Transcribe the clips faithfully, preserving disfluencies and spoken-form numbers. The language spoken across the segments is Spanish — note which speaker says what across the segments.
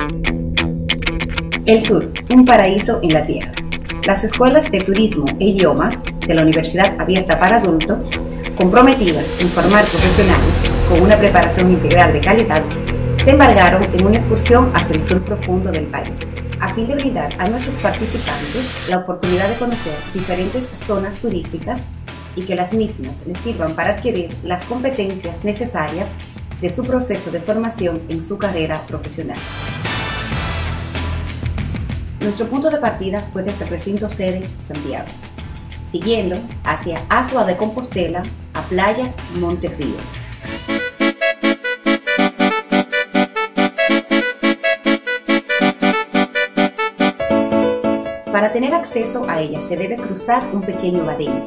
Speaker 1: El Sur, un paraíso en la tierra. Las escuelas de turismo e idiomas de la Universidad Abierta para Adultos, comprometidas en formar profesionales con una preparación integral de calidad, se embarcaron en una excursión hacia el sur profundo del país, a fin de brindar a nuestros participantes la oportunidad de conocer diferentes zonas turísticas y que las mismas les sirvan para adquirir las competencias necesarias de su proceso de formación en su carrera profesional. Nuestro punto de partida fue desde el recinto sede Santiago, siguiendo hacia Azua de Compostela a Playa Monterrío. Para tener acceso a ella se debe cruzar un pequeño badén.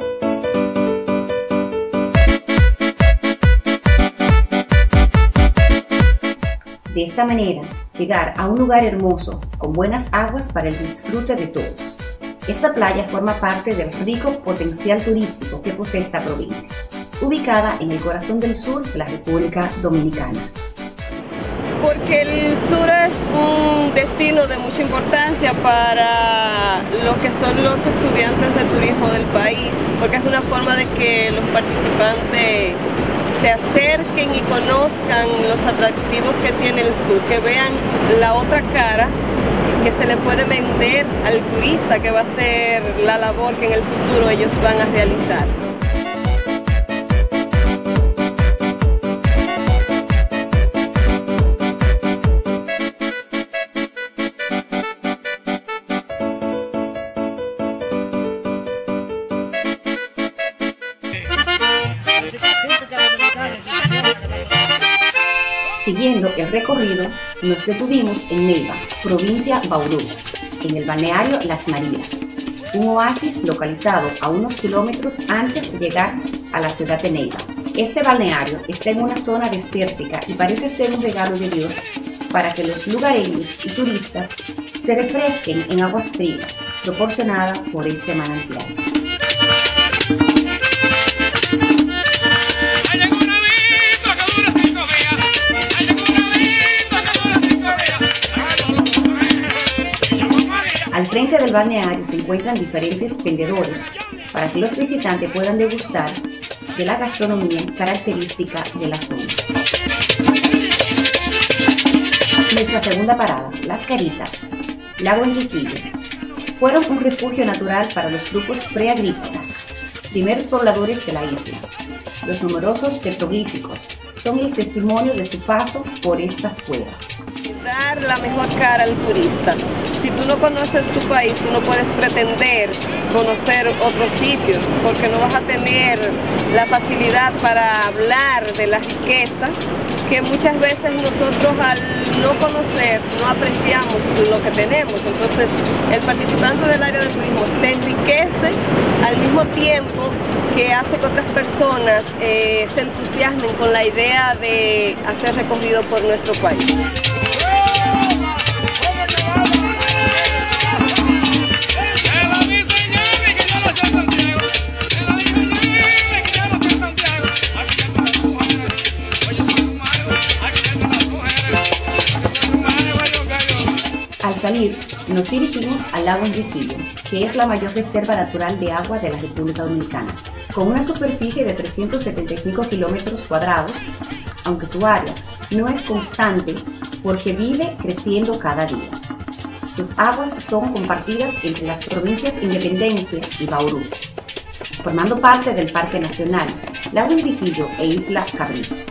Speaker 1: De esta manera, llegar a un lugar hermoso, con buenas aguas para el disfrute de todos. Esta playa forma parte del rico potencial turístico que posee esta provincia, ubicada en el corazón del sur de la República Dominicana.
Speaker 2: Porque el sur es un destino de mucha importancia para lo que son los estudiantes de turismo del país, porque es una forma de que los participantes se acerquen y conozcan los atractivos que tiene el sur, que vean la otra cara que se le puede vender al turista, que va a ser la labor que en el futuro ellos van a realizar.
Speaker 1: Siguiendo el recorrido, nos detuvimos en Neiva, provincia Bauru, en el balneario Las Marías, un oasis localizado a unos kilómetros antes de llegar a la ciudad de Neiva. Este balneario está en una zona desértica y parece ser un regalo de Dios para que los lugareños y turistas se refresquen en aguas frías, proporcionadas por este manantial. Al frente del balneario se encuentran diferentes vendedores para que los visitantes puedan degustar de la gastronomía característica de la zona. Nuestra segunda parada, Las Caritas, Lago Enriquillo, fueron un refugio natural para los grupos preagrícolas, primeros pobladores de la isla. Los numerosos petroglíficos son el testimonio de su paso por estas cuevas.
Speaker 2: Dar la mejor cara al turista. Si tú no conoces tu país, tú no puedes pretender conocer otros sitios, porque no vas a tener la facilidad para hablar de la riqueza que muchas veces nosotros al no conocer no apreciamos lo que tenemos. Entonces el participante del área de turismo se enriquece al mismo tiempo que hace que otras personas eh, se entusiasmen con la idea de hacer recorrido por nuestro país.
Speaker 1: Al salir, nos dirigimos al lago Enriquillo, que es la mayor reserva natural de agua de la República Dominicana, con una superficie de trescientos setenta y cinco kilómetros cuadrados, aunque su área no es constante porque vive creciendo cada día. Sus aguas son compartidas entre las provincias Independencia y Bauru, formando parte del Parque Nacional Lago Enriquillo e Isla Cabritos.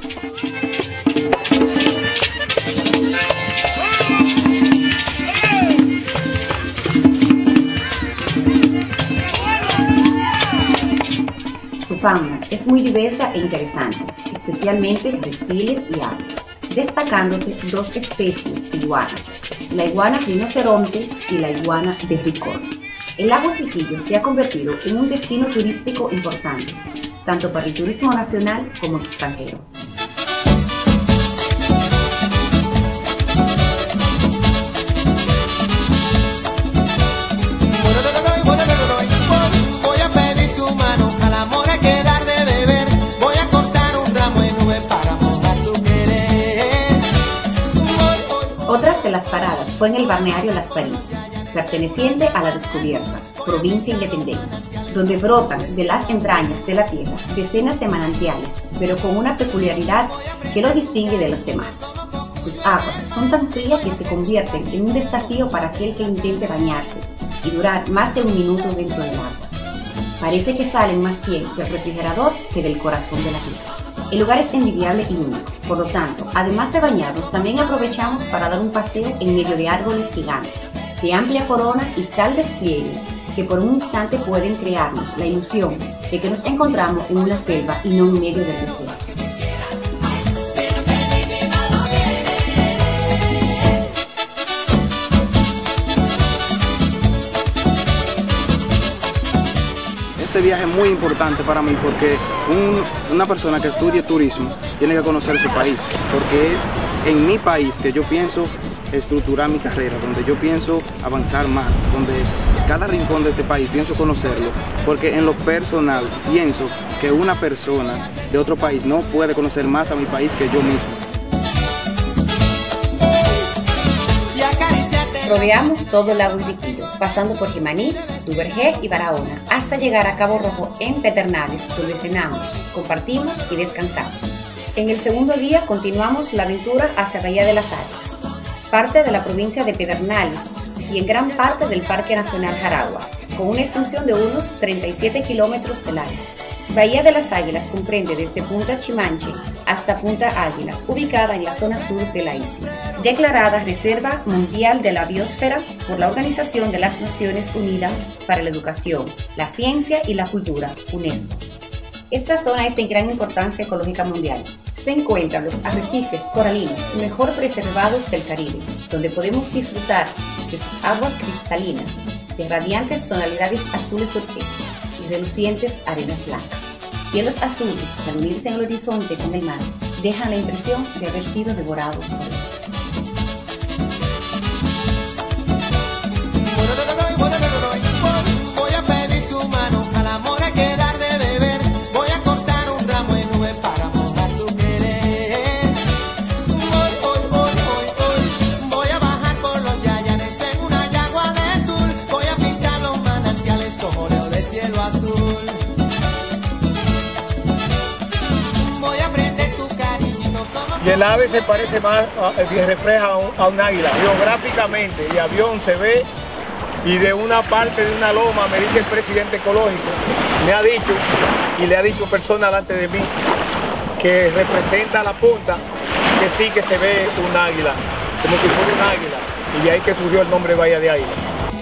Speaker 1: Su fauna es muy diversa e interesante, especialmente reptiles y aves, destacándose dos especies de iguanas, la iguana rinoceronte y la iguana de Ricor. El lago Enriquillo se ha convertido en un destino turístico importante, tanto para el turismo nacional como extranjero. de las paradas fue en el balneario Las Barinas, perteneciente a La Descubierta, provincia Independencia, donde brotan de las entrañas de la tierra decenas de manantiales, pero con una peculiaridad que lo distingue de los demás. Sus aguas son tan frías que se convierten en un desafío para aquel que intente bañarse y durar más de un minuto dentro del agua. Parece que salen más bien del refrigerador que del corazón de la tierra. El lugar es envidiable y único, por lo tanto, además de bañarnos, también aprovechamos para dar un paseo en medio de árboles gigantes, de amplia corona y tal despliegue que por un instante pueden crearnos la ilusión de que nos encontramos en una selva y no en medio del desierto.
Speaker 3: Este viaje es muy importante para mí porque un, una persona que estudie turismo tiene que conocer su país, porque es en mi país que yo pienso estructurar mi carrera, donde yo pienso avanzar más, donde cada rincón de este país pienso conocerlo, porque en lo personal pienso que una persona de otro país no puede conocer más a mi país que yo mismo.
Speaker 1: Rodeamos todo el lago Iriquillo, pasando por Jimaní, Duvergé y Barahona, hasta llegar a Cabo Rojo en Pedernales, donde cenamos, compartimos y descansamos. En el segundo día continuamos la aventura hacia Bahía de las Águilas, parte de la provincia de Pedernales y en gran parte del Parque Nacional Jaragua, con una extensión de unos treinta y siete kilómetros de largo. Bahía de las Águilas comprende desde Punta Chimanche hasta Punta Águila, ubicada en la zona sur de la isla, declarada Reserva Mundial de la Biosfera por la Organización de las Naciones Unidas para la Educación, la Ciencia y la Cultura, UNESCO. Esta zona es de gran importancia ecológica mundial. Se encuentran los arrecifes coralinos mejor preservados del Caribe, donde podemos disfrutar de sus aguas cristalinas, de radiantes tonalidades azules turquesa y relucientes arenas blancas. Cielos azules que al unirse en el horizonte con el mar dejan la impresión de haber sido devorados por ellas.
Speaker 4: Y el ave se parece más, se refleja a un, a un águila, geográficamente. El avión se ve y de una parte de una loma, me dice el presidente ecológico, me ha dicho, y le ha dicho persona delante de mí, que representa la punta, que sí que se ve un águila, como si fuera un águila, y de ahí que surgió el nombre Bahía de Águila.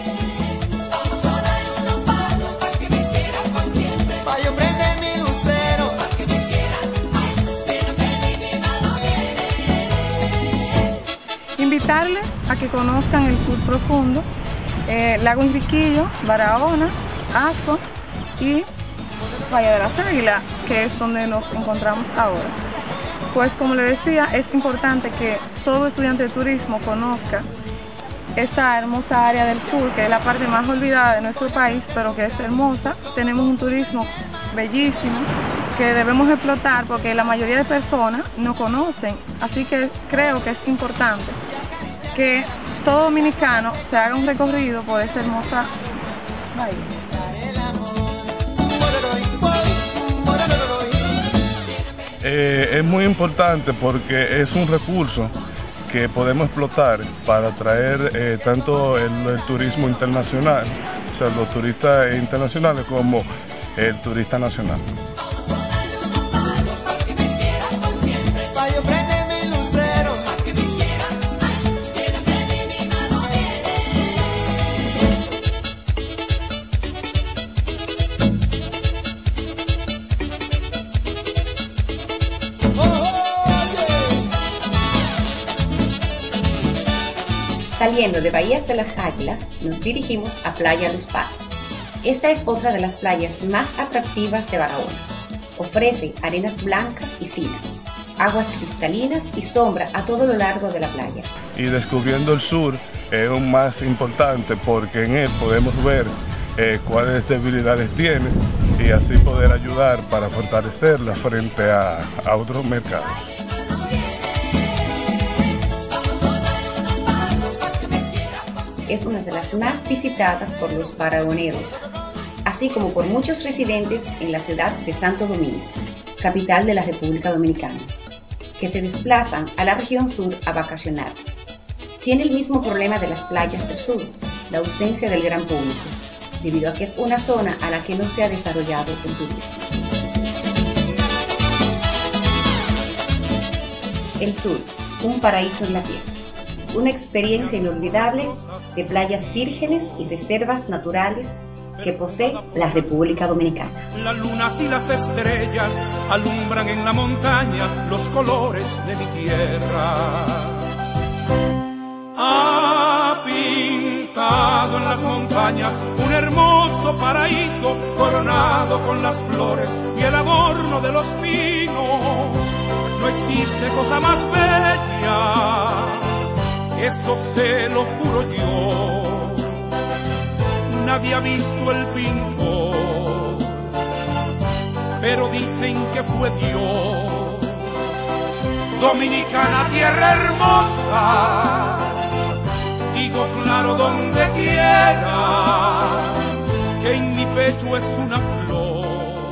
Speaker 5: Invitarles a que conozcan el sur profundo, eh, Lago Iriquillo, Barahona, Asco y Bahía de las Águilas, que es donde nos encontramos ahora. Pues como les decía, es importante que todo estudiante de turismo conozca esta hermosa área del sur, que es la parte más olvidada de nuestro país, pero que es hermosa. Tenemos un turismo bellísimo que debemos explotar porque la mayoría de personas no conocen, así que creo que es importante que todo dominicano se haga un recorrido por esa hermosa bahía.
Speaker 6: Eh, es muy importante porque es un recurso que podemos explotar para atraer eh, tanto el, el turismo internacional, o sea, los turistas internacionales como el turista nacional.
Speaker 1: Saliendo de Bahías de las Águilas, nos dirigimos a Playa Los Patos. Esta es otra de las playas más atractivas de Barahona. Ofrece arenas blancas y finas, aguas cristalinas y sombra a todo lo largo de la playa.
Speaker 6: Y descubriendo el sur es aún más importante porque en él podemos ver eh, cuáles debilidades tiene y así poder ayudar para fortalecerla frente a, a otros mercados.
Speaker 1: es una de las más visitadas por los barahonerinos, así como por muchos residentes en la ciudad de Santo Domingo, capital de la República Dominicana, que se desplazan a la región sur a vacacionar. Tiene el mismo problema de las playas del sur, la ausencia del gran público, debido a que es una zona a la que no se ha desarrollado el turismo. El sur, un paraíso en la tierra. Una experiencia inolvidable de playas vírgenes y reservas naturales que posee la República Dominicana.
Speaker 7: Las lunas y las estrellas alumbran en la montaña los colores de mi tierra. Ha pintado en las montañas un hermoso paraíso coronado con las flores y el adorno de los pinos. No existe cosa más bella, eso se lo juro yo. Nadie ha visto el pintor, pero dicen que fue Dios. Dominicana, tierra hermosa, digo claro donde quiera, que en mi pecho es una flor.